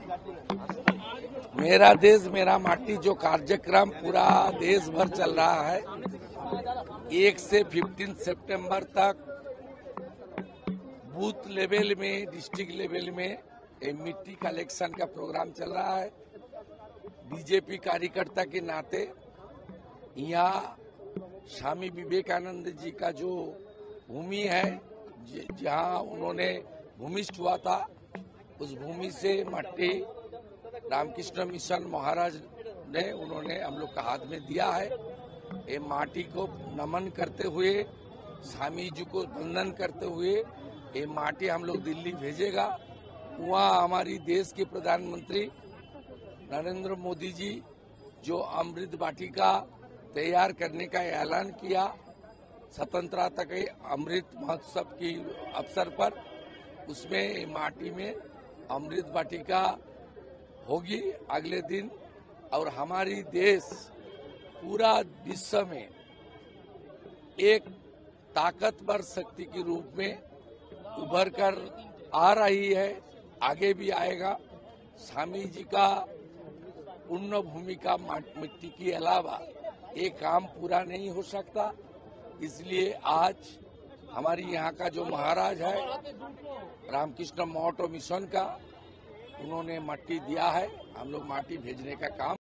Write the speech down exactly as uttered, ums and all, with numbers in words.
मेरा देश मेरा माटी जो कार्यक्रम पूरा देश भर चल रहा है, एक से पंद्रह सितंबर तक बूथ लेवल में, डिस्ट्रिक्ट लेवल में मिट्टी कलेक्शन का प्रोग्राम चल रहा है। बीजेपी कार्यकर्ता के नाते यहाँ स्वामी विवेकानंद जी का जो भूमि है, जहाँ उन्होंने भूमिष्ठ हुआ था, उस भूमि से मट्टी रामकृष्ण मिशन महाराज ने उन्होंने हम लोग का हाथ में दिया है। ये माटी को नमन करते हुए, स्वामी जी को वंदन करते हुए ये माटी हम लोग दिल्ली भेजेगा। वहाँ हमारी देश के प्रधानमंत्री नरेंद्र मोदी जी जो अमृत वाटिका तैयार करने का ऐलान किया स्वतंत्रता के अमृत महोत्सव की अवसर पर, उसमें माटी में अमृत वाटिका होगी अगले दिन। और हमारी देश पूरा विश्व में एक ताकतवर शक्ति के रूप में उभर कर आ रही है, आगे भी आएगा। स्वामी जी का पुण्य भूमि का मिट्टी के अलावा एक काम पूरा नहीं हो सकता। इसलिए आज हमारी यहाँ का जो महाराज है रामकृष्ण मठ मिशन का, उन्होंने मिट्टी दिया है। हम लोग माटी भेजने का काम